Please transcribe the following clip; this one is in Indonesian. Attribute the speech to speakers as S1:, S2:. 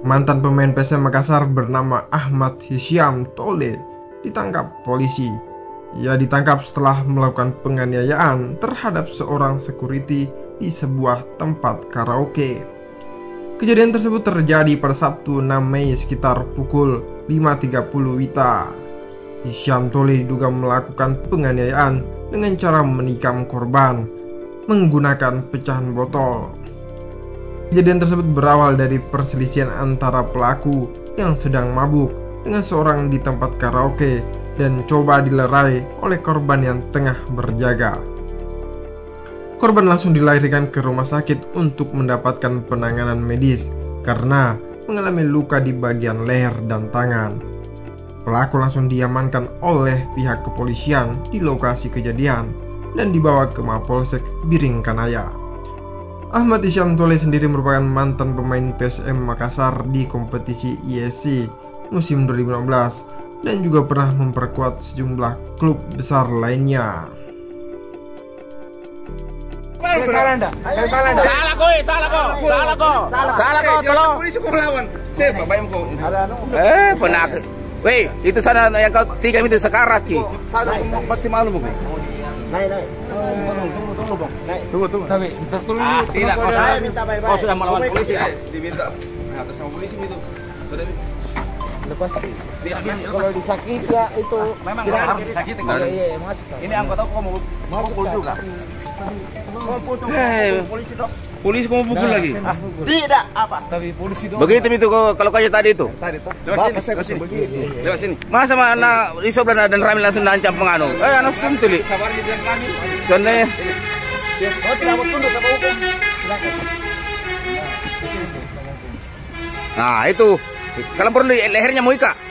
S1: Mantan pemain PSM Makassar bernama Ahmad Hisyam Tole ditangkap polisi. Ia ditangkap setelah melakukan penganiayaan terhadap seorang security di sebuah tempat karaoke. Kejadian tersebut terjadi pada Sabtu 6 Mei sekitar pukul 5.30 WITA. Hisyam Tole diduga melakukan penganiayaan dengan cara menikam korban menggunakan pecahan botol. Kejadian tersebut berawal dari perselisihan antara pelaku yang sedang mabuk dengan seorang di tempat karaoke dan coba dilerai oleh korban yang tengah berjaga. Korban langsung dilarikan ke rumah sakit untuk mendapatkan penanganan medis karena mengalami luka di bagian leher dan tangan. Pelaku langsung diamankan oleh pihak kepolisian di lokasi kejadian dan dibawa ke Mapolsek Biringkanaya. Ahmad Hisyam Tole sendiri merupakan mantan pemain PSM Makassar di kompetisi ISC musim 2016 dan juga pernah memperkuat sejumlah klub besar lainnya.
S2: Salah kok, tolong. Polisi kok melawan. Saya bapak kok. Penakut. Weh, itu sana yang kau 3 menit sekarat ki. Pasti malu bu. Naik. Tunggu bang. Tunggu. Tapi kita turun dulu. Tidak, kau sudah melawan polisi. Diminta atas sama polisi itu. Lepas kalau disakiti ya itu memang harus disakiti. Iya, ini anggota kok mau pukul juga. Polisi dong. Polisi kamu pukul lagi? Tidak apa. Tapi polisi dong. Begitu itu kalau kayak tadi itu. Lewat sini. Lewat sini. Masa mana Isob dan Ramil langsung nancap penganu? Anak sentuli. Sabar di depan kami. Contohnya. Oh, tidak mau tunduk sama hukum. Nah, itu. Kalau perlu lehernya mau ikat.